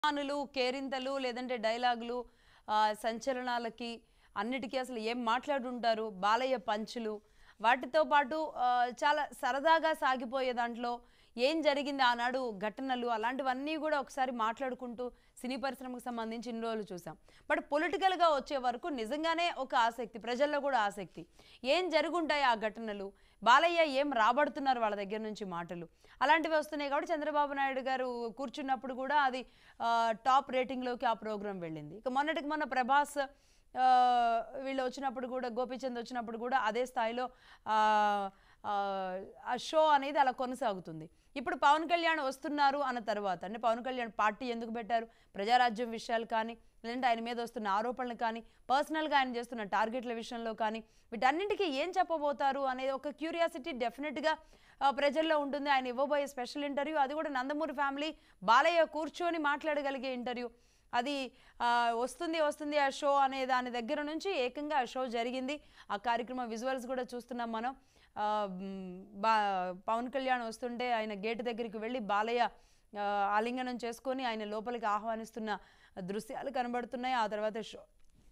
అనులు కేరింతలు లేదంటే డైలాగులు సంచలనాలకి అన్నిటికీ అసలు ఏం మాట్లాడుంటారు బాలయ్య పంచులు వాటితో పాటు చాలా సరదాగా సాగిపోయే దాంట్లో ఏం జరిగింది ఆనాడు ఘటనలు అలాంటివన్నీ కూడా ఒకసారి మాట్లాడుకుంటూ సినీ పరిశ్రమకు సంబంధించి ఇన్ని రోజులు చూసాం. బట్ పొలిటికల్గా వచ్చే వరకు నిజంగానే ఒక ఆసక్తి, ప్రజల్లో కూడా ఆసక్తి, ఏం జరుగుంటాయి ఆ ఘటనలు, బాలయ్య ఏం రాబడుతున్నారు వాళ్ళ దగ్గర నుంచి మాటలు, అలాంటివి వస్తున్నాయి. కాబట్టి చంద్రబాబు నాయుడు గారు కూర్చున్నప్పుడు కూడా అది టాప్ రేటింగ్లోకి ఆ ప్రోగ్రాం వెళ్ళింది. ఇక మొన్నటికి మొన్న ప్రభాస్ వీళ్ళు వచ్చినప్పుడు కూడా, గోపీచంద్ వచ్చినప్పుడు కూడా అదే స్థాయిలో ఆ షో అనేది అలా కొనసాగుతుంది. ఇప్పుడు పవన్ కళ్యాణ్ వస్తున్నారు అన్న తర్వాత, అంటే పవన్ కళ్యాణ్ పార్టీ ఎందుకు పెట్టారు, ప్రజారాజ్యం విషయాలు కానీ, లేదంటే ఆయన మీద వస్తున్న ఆరోపణలు కానీ, పర్సనల్గా ఆయన చేస్తున్న టార్గెట్ల విషయంలో కానీ, వీటన్నింటికీ ఏం చెప్పబోతారు అనేది ఒక క్యూరియాసిటీ డెఫినెట్గా ప్రజల్లో ఉంటుంది. ఆయన ఇవ్వబోయే స్పెషల్ ఇంటర్వ్యూ, అది కూడా నందమూరి ఫ్యామిలీ బాలయ్య కూర్చొని మాట్లాడగలిగే ఇంటర్వ్యూ, అది వస్తుంది ఆ షో అనే దాని దగ్గర నుంచి ఏకంగా ఆ షో జరిగింది. ఆ కార్యక్రమం విజువల్స్ కూడా చూస్తున్నాం మనం. పవన్ కళ్యాణ్ వస్తుంటే ఆయన గేటు దగ్గరికి వెళ్ళి బాలయ్య ఆలింగనం చేసుకొని ఆయన లోపలికి ఆహ్వానిస్తున్న దృశ్యాలు కనబడుతున్నాయి. ఆ తర్వాత షో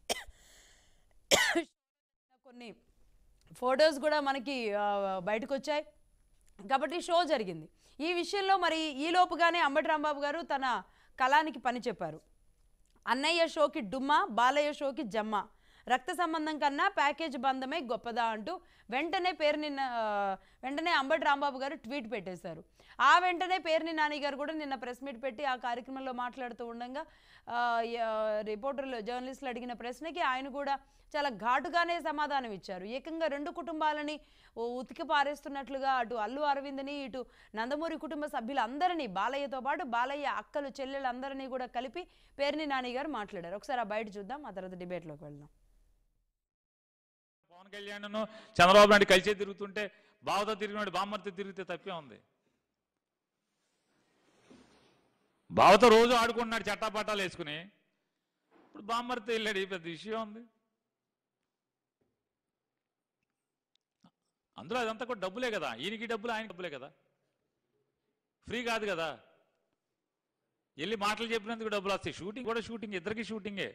కొన్ని ఫొటోస్ కూడా మనకి బయటకు వచ్చాయి. కాబట్టి షో జరిగింది. ఈ విషయంలో మరి ఈ లోపుగానే అంబటి రాంబాబు గారు తన కళానికి పని చెప్పారు. అన్నయ్య షోకి డుమ్మ, బాలయ్య షోకి జమ్మ, రక్త సంబంధం కన్నా ప్యాకేజ్ బంధమే గొప్పదా అంటూ వెంటనే అంబటి రాంబాబు గారు ట్వీట్ పెట్టేశారు. ఆ వెంటనే పేర్ని నాని గారు కూడా నిన్న ప్రెస్ మీట్ పెట్టి ఆ కార్యక్రమంలో మాట్లాడుతూ ఉండగా రిపోర్టర్లు, జర్నలిస్టులు అడిగిన ప్రశ్నకి ఆయన కూడా చాలా ఘాటుగానే సమాధానం ఇచ్చారు. ఏకంగా రెండు కుటుంబాలని ఉతికి పారేస్తున్నట్లుగా అటు అల్లు అరవింద్ని, ఇటు నందమూరి కుటుంబ సభ్యులందరినీ, బాలయ్యతో పాటు బాలయ్య అక్కలు చెల్లెలందరినీ కూడా కలిపి పేర్ని నాని గారు మాట్లాడారు. ఒకసారి ఆ బయట చూద్దాం, ఆ తర్వాత డిబేట్లోకి వెళ్దాం. పవన్ కళ్యాణ్ చంద్రబాబు నాయుడు కలిసే తిరుగుతుంటే బావతో తిరిగినాడు బామ్మర్తో తిరిగితే తప్పే ఉంది. బావతో రోజు ఆడుకుంటున్నాడు చట్టాపట్టాలు వేసుకుని, ఇప్పుడు బామ్మర్తో వెళ్ళాడు, ఈ పెద్ద విషయం ఉంది. అందులో అదంతా కూడా డబ్బులే కదా, ఈయనకి డబ్బులు ఆయన డబ్బులే కదా, ఫ్రీ కాదు కదా. వెళ్ళి మాటలు చెప్పినందుకు డబ్బులు వస్తాయి. షూటింగ్ కూడా షూటింగ్, ఇద్దరికి షూటింగే.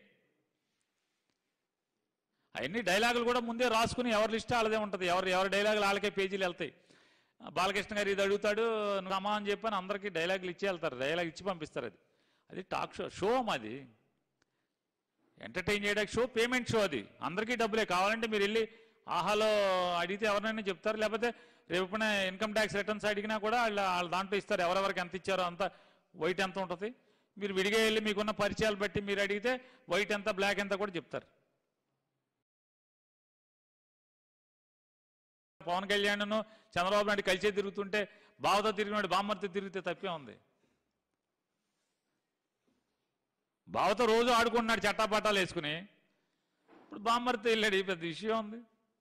అవన్నీ డైలాగులు కూడా ముందే రాసుకుని ఎవరి లిస్ట్ వాళ్ళదే ఉంటుంది, ఎవరి డైలాగులు వాళ్ళకే పేజీలు వెళ్తాయి. బాలకృష్ణ గారు ఇది అడుగుతాడు, నువ్వు అమ్మా అని చెప్పని అందరికీ డైలాగులు ఇచ్చి వెళ్తారు, డైలాగ్ ఇచ్చి పంపిస్తారు. అది టాక్ షో మాది, ఎంటర్టైన్ చేయడానికి షో, పేమెంట్ షో. అది అందరికీ డబ్బులే. కావాలంటే మీరు వెళ్ళి ఆహాలో అడిగితే ఎవరినైనా చెప్తారు, లేకపోతే రేపు ఇన్కమ్ ట్యాక్స్ రిటర్న్స్ అడిగినా కూడా వాళ్ళ దాంట్లో ఇస్తారు, ఎవరెవరికి ఎంత ఇచ్చారో అంత, వైట్ ఎంత ఉంటుంది. మీరు విడిగా వెళ్ళి మీకున్న పరిచయాలు బట్టి మీరు అడిగితే వైట్ ఎంత బ్లాక్ ఎంత కూడా చెప్తారు. పవన్ కళ్యాణ్ చంద్రబాబు నాయుడు కలిసే తిరుగుతుంటే బావతో తిరిగినాడు బామ్మర్తో తిరిగితే తప్పే ఉంది. బావతో రోజు ఆడుకుంటున్నాడు చట్టాపట్టాలు వేసుకుని, ఇప్పుడు బామ్మర్తో వెళ్ళాడు, ఈ పెద్ద విషయం ఉంది.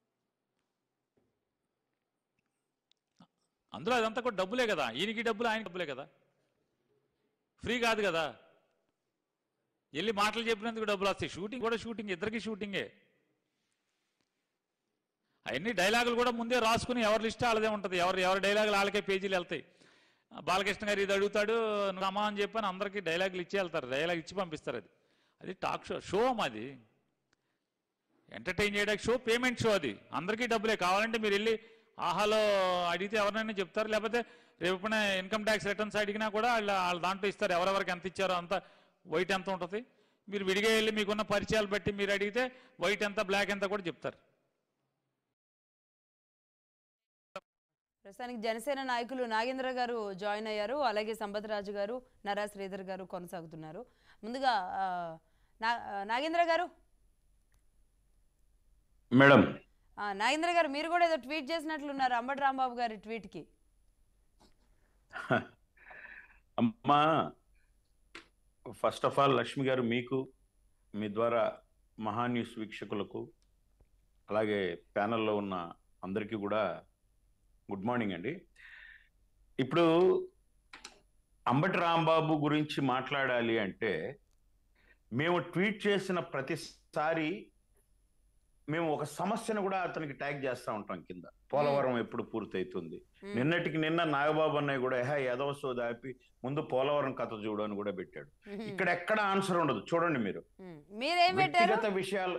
అందులో అదంతా కూడా డబ్బులే కదా, ఈయనకి డబ్బులు ఆయన డబ్బులే కదా, ఫ్రీ కాదు కదా. వెళ్ళి మాటలు చెప్పినందుకు డబ్బులు వస్తాయి. షూటింగ్ కూడా షూటింగ్, ఇద్దరికి షూటింగే. అవన్నీ డైలాగులు కూడా ముందే రాసుకుని ఎవరి లిస్ట్ వాళ్ళదే ఉంటుంది, ఎవరి డైలాగులు వాళ్ళకే పేజీలు వెళ్తాయి. బాలకృష్ణ గారు ఇది అడుగుతాడు, నువ్వు అమ్మా అని చెప్పని అందరికీ డైలాగులు ఇచ్చి వెళ్తారు, డైలాగ్ ఇచ్చి పంపిస్తారు. అది టాక్ షో మాది, ఎంటర్టైన్ చేయడానికి షో, పేమెంట్ షో. అది అందరికీ డబ్బులే. కావాలంటే మీరు వెళ్ళి ఆహాలో అడిగితే ఎవరినైనా చెప్తారు, లేకపోతే రేపు ఇన్కమ్ ట్యాక్స్ రిటర్న్స్ అడిగినా కూడా వాళ్ళ దాంట్లో ఇస్తారు, ఎవరెవరికి ఎంత ఇచ్చారో అంత, వైట్ ఎంత ఉంటుంది. మీరు విడిగా వెళ్ళి మీకున్న పరిచయాలు బట్టి మీరు అడిగితే వైట్ ఎంత బ్లాక్ ఎంత కూడా చెప్తారు. ప్రస్తుతానికి జనసేన నాయకులు నాగేంద్ర గారు జాయిన్ అయ్యారు, అలాగే సంపత్ రాజు గారు, నరా శ్రీధర్ గారు కొనసాగుతున్నారు. ముందుగా నాగేంద్ర గారు. మేడం నాగేంద్ర గారు, మీరు కూడా ఏదో ట్వీట్ చేసినట్లున్నారు అంబటి రాంబాబు గారి ట్వీట్కి. అమ్మా, ఫస్ట్ ఆఫ్ ఆల్ లక్ష్మి గారు, మీకు మీ ద్వారా మహా న్యూస్ వీక్షకులకు అలాగే ప్యానల్లో ఉన్న అందరికీ కూడా గుడ్ మార్నింగ్ అండి. ఇప్పుడు అంబటి రాంబాబు గురించి మాట్లాడాలి అంటే, మేము ట్వీట్ చేసిన ప్రతిసారి మేము ఒక సమస్యను కూడా అతనికి ట్యాగ్ చేస్తా ఉంటాం కింద. పోలవరం ఎప్పుడు పూర్తవుతుంది, నిన్నటికి నిన్న నాగబాబు అన్నయ్య కూడా ఏదో సోదాపి ముందు పోలవరం కథ చూడు అని కూడా పెట్టాడు. ఇక్కడ ఎక్కడ ఆన్సర్ ఉండదు. చూడండి మీరు వ్యక్తిగత విషయాలు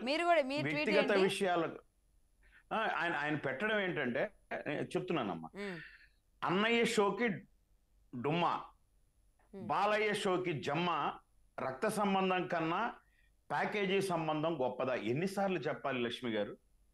ఆయన పెట్టడం ఏంటంటే చెప్తున్నానమ్మా, అన్నయ్య షోకి డుమ్మా, బాలయ్య షోకి జమ్మ, రక్త సంబంధం కన్నా ప్యాకేజీ సంబంధం గొప్పదా? ఎన్నిసార్లు చెప్పాలి లక్ష్మి గారు?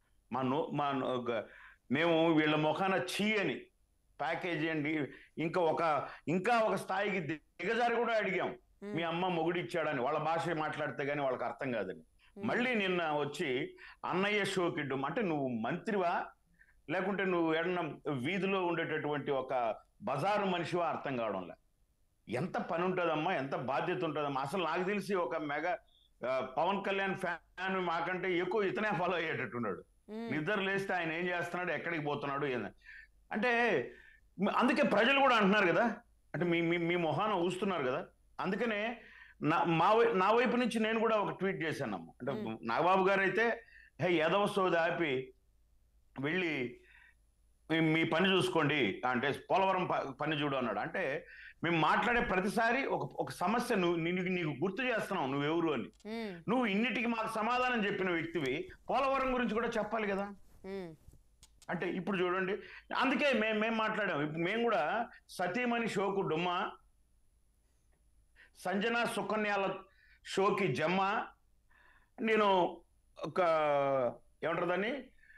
మేము వీళ్ళ ముఖాన చీ అని ప్యాకేజీ అండి ఇంకా ఒక స్థాయికి దిగజారి కూడా అడిగాం, మీ అమ్మ మొగుడిచ్చాడని. వాళ్ళ భాష మాట్లాడితే గానీ వాళ్ళకి అర్థం కాదని. మళ్ళీ నిన్న వచ్చి అన్నయ్య షోకి డుమ్మా అంటే నువ్వు మంత్రివా లేకుంటే నువ్వు ఏడన్నా వీధిలో ఉండేటటువంటి ఒక బజారు మనిషివా అర్థం కావడంలే. ఎంత పని ఉంటుందమ్మా, ఎంత బాధ్యత ఉంటుందమ్మా. అసలు నాకు తెలిసి ఒక మెగా పవన్ కళ్యాణ్ ఫ్యాన్ మాకంటే ఎక్కువ ఇతనే ఫాలో అయ్యేటట్టున్నాడు. నిద్ర లేస్తే ఆయన ఏం చేస్తున్నాడు, ఎక్కడికి పోతున్నాడు అంటే. అందుకే ప్రజలు కూడా అంటున్నారు కదా, అంటే మీ మొహాన ఊస్తున్నారు కదా. అందుకనే నా వైపు నుంచి నేను కూడా ఒక ట్వీట్ చేశానమ్మా. అంటే నాగబాబు గారు అయితే యాదవ సోది ఆపి వెళ్ళి మీ పని చూసుకోండి అంటే పోలవరం పని చూడు అన్నాడు. అంటే మేము మాట్లాడే ప్రతిసారి ఒక సమస్య నీకు గుర్తు చేస్తున్నావు నువ్వెవరు అని. నువ్వు ఇన్నిటికి మాకు సమాధానం చెప్పిన వ్యక్తివి, పోలవరం గురించి కూడా చెప్పాలి కదా. అంటే ఇప్పుడు చూడండి, అందుకే మేము మాట్లాడాం. ఇప్పుడు మేము కూడా సతీమణి షోకు డుమ్మా, సంజన సుకన్యాల షోకి జమ్మ, నేను ఒక ఏమంటారు దాన్ని,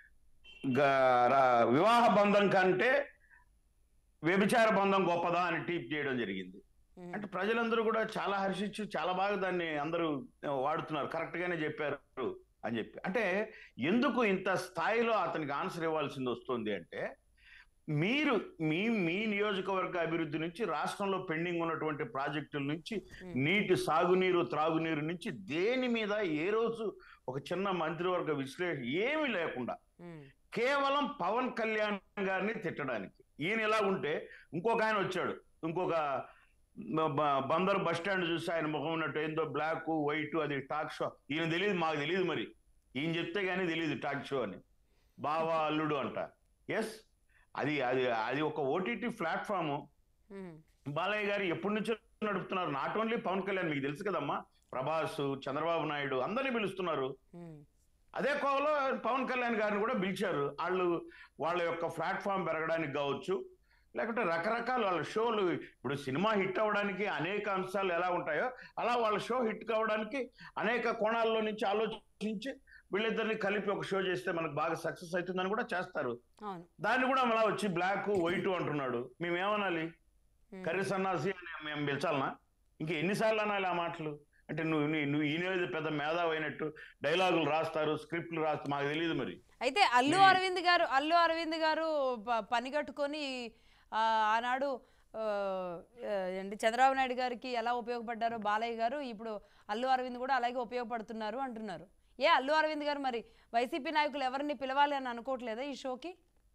వివాహ బంధం కంటే వ్యభిచార బంధం గొప్పదా అని టీప్ చేయడం జరిగింది. అంటే ప్రజలందరూ కూడా చాలా హర్షించి చాలా బాగా దాన్ని అందరూ వాడుతున్నారు, కరెక్ట్ గానే చెప్పారు అని చెప్పి. అంటే ఎందుకు ఇంత స్థాయిలో అతనికి ఆన్సర్ ఇవ్వాల్సింది వస్తుంది అంటే, మీరు మీ నియోజకవర్గ అభివృద్ధి నుంచి, రాష్ట్రంలో పెండింగ్ ఉన్నటువంటి ప్రాజెక్టుల నుంచి, నీటి సాగునీరు త్రాగునీరు నుంచి దేని మీద ఏ రోజు ఒక చిన్న మంత్రివర్గ విశ్లేషణ ఏమీ లేకుండా కేవలం పవన్ కళ్యాణ్ గారిని తిట్టడానికి. ఈయన ఎలా ఉంటే ఇంకొక ఆయన వచ్చాడు, ఇంకొక బందరు బస్ స్టాండ్ చూసి ఆయన ముఖం ఉన్నట్టు ఏందో బ్లాక్ వైట్, అది టాక్ షో. ఈయన తెలియదు, మాకు తెలియదు, మరి ఈయన చెప్తే కానీ తెలియదు టాక్ షో అని. బావా అల్లుడు అంట. ఎస్, అది ఒక ఓటీటీ ప్లాట్ఫామ్. బాలయ్య గారు ఎప్పటి నుంచో నడుపుతున్నారు. నాట్ ఓన్లీ పవన్ కళ్యాణ్, మీకు తెలుసు కదమ్మా, ప్రభాస్, చంద్రబాబు నాయుడు అందరినీ పిలుస్తున్నారు. అదే కోవలో పవన్ కళ్యాణ్ గారిని కూడా పిలిచారు. వాళ్ళ యొక్క ప్లాట్ఫామ్ పెరగడానికి కావచ్చు, లేకుంటే రకరకాల వాళ్ళ షోలు. ఇప్పుడు సినిమా హిట్ అవ్వడానికి అనేక అంశాలు ఎలా ఉంటాయో, అలా వాళ్ళ షో హిట్ కావడానికి అనేక కోణాల్లో నుంచి ఆలోచించి వీళ్ళిద్దరిని కలిపి ఒక షో చేస్తే మనకు బాగా సక్సెస్ అవుతుందని కూడా చేస్తారు. దాన్ని కూడా మళ్ళా వచ్చి బ్లాక్ వైట్ అంటున్నాడు. మేమేమనాలి? కర్రీ సన్నాసి అని మేము పిలిచాలనా? ఇంకా ఎన్నిసార్లు అనాలి ఆ మాటలు? అంటే నువ్వు ఈయన పెద్ద మేధావి అయినట్టు డైలాగులు రాస్తారు, స్క్రిప్ట్లు రాస్తారు, మాకు తెలియదు మరి. అయితే అల్లు అరవింద్ గారు పని కట్టుకొని ఆనాడు చంద్రబాబు నాయుడు గారికి ఎలా ఉపయోగపడ్డారో బాలయ్య గారు, ఇప్పుడు అల్లు అరవింద్ కూడా అలాగే ఉపయోగపడుతున్నారు అంటున్నారు. అల్లు అరవింద్ గారు మరి వైసీపీ నాయకులు ఎవరిని పిలవాలి అని అనుకోవట్లేదా ఈ షోకి?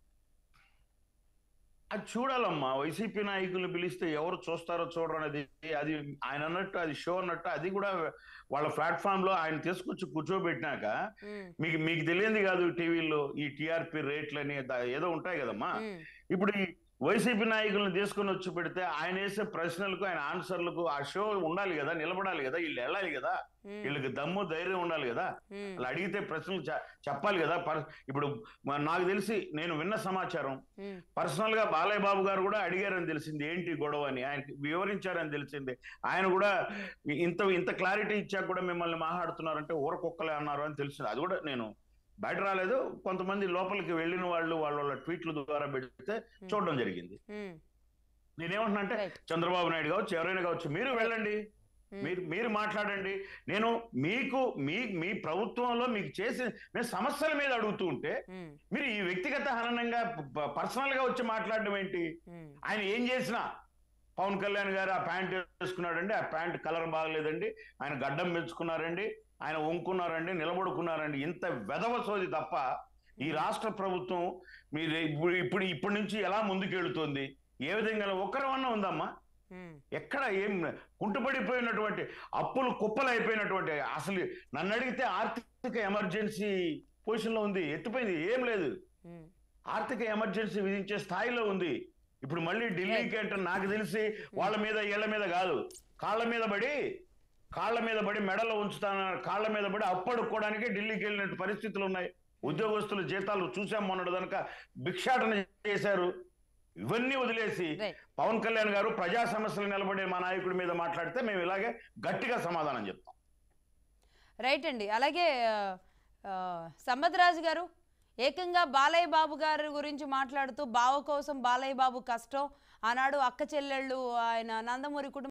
అది చూడాలమ్మా. వైసీపీ నాయకులు పిలిస్తే ఎవరు చూస్తారో చూడరు అనేది, అది ఆయన అన్నట్టు అది షో అన్నట్టు, అది కూడా వాళ్ళ ప్లాట్ఫామ్ లో ఆయన తీసుకొచ్చి కూర్చోబెట్టినాక మీకు తెలియంది కాదు, టీవీలో ఈ టీఆర్పీ రేట్లని ఏదో ఉంటాయి కదమ్మా. ఇప్పుడు ఈ వైసీపీ నాయకులను తీసుకొని వచ్చి పెడితే ఆయన వేసే ప్రశ్నలకు, ఆయన ఆన్సర్లకు ఆ షో ఉండాలి కదా, నిలబడాలి కదా, వీళ్ళు వెళ్ళాలి కదా, వీళ్ళకి దమ్ము ధైర్యం ఉండాలి కదా, అలా అడిగితే ప్రశ్నలు చెప్పాలి కదా. ఇప్పుడు నాకు తెలిసి నేను విన్న సమాచారం, పర్సనల్ గా బాలయ్య బాబు గారు కూడా అడిగారని తెలిసింది, ఏంటి గొడవ అని ఆయనకి వివరించారని తెలిసింది. ఆయన కూడా ఇంత క్లారిటీ ఇచ్చాక కూడా మిమ్మల్ని మాట్లాడుతున్నారంటే ఊరకొక్కలే అన్నారు అని తెలిసింది. అది కూడా నేను బయట రాలేదు, కొంతమంది లోపలికి వెళ్ళిన వాళ్ళ ట్వీట్ల ద్వారా పెడితే చూడడం జరిగింది. నేనేమంటున్నా అంటే, చంద్రబాబు నాయుడు కావచ్చు, ఎవరైనా కావచ్చు, మీరు వెళ్ళండి, మీరు మాట్లాడండి. నేను మీ ప్రభుత్వంలో మీకు చేసి నేను సమస్యల మీద అడుగుతూ ఉంటే మీరు ఈ వ్యక్తిగత హననంగా పర్సనల్ గా వచ్చి మాట్లాడడం ఏంటి? ఆయన ఏం చేసినా, పవన్ కళ్యాణ్ గారు ఆ ప్యాంట్ వేసుకున్నాడండి, ఆ ప్యాంట్ కలర్ బాగలేదండి, ఆయన గడ్డం పెంచుకున్నారండి, ఆయన వంకున్నారండి, నిలబడుకున్నారండి, ఇంత వెధవ సోది తప్ప ఈ రాష్ట్ర ప్రభుత్వం మీరు ఇప్పటి నుంచి ఎలా ముందుకెళ్తుంది, ఏ విధంగా ఒక్కరమన్నా ఉందమ్మా? ఎక్కడ ఏం కుంటుపడిపోయినటువంటి అప్పులు కుప్పలు అయిపోయినటువంటి, అసలు నన్ను అడిగితే ఆర్థిక ఎమర్జెన్సీ పొజిషన్లో ఉంది, ఎత్తిపోయింది, ఏం లేదు. ఉమ్. ఆర్థిక ఎమర్జెన్సీ విధించే స్థాయిలో ఉంది. ఇప్పుడు మళ్ళీ ఢిల్లీకి అంటే నాకు తెలిసి వాళ్ళ మీద వీళ్ళ మీద కాదు, కాళ్ళ మీద పడి మెడలో ఉంచుతాన, కాళ్ళ మీద పడి అప్పడుకోవడానికి ఢిల్లీకి వెళ్ళినట్టు పరిస్థితులు ఉన్నాయి. ఉద్యోగస్తుల జీతాలు చూసాం మొన్నటి కనుక భిక్షాటన చేశారు. ఇవన్నీ వదిలేసి పవన్ కళ్యాణ్ గారు ప్రజా సమస్యలు నిలబడే మా నాయకుడి మీద మాట్లాడితే మేము ఇలాగే గట్టిగా సమాధానం చెప్తాం. రైట్ అండి. అలాగే సంపత్ రాజు గారు ఏకంగా బాలయ్య బాబు గారి గురించి మాట్లాడుతూ బావ కోసం బాలయ్య బాబు కష్టం, ఆనాడు అక్క చెల్లెళ్ళు ఆయన నందమూరి కుటుంబం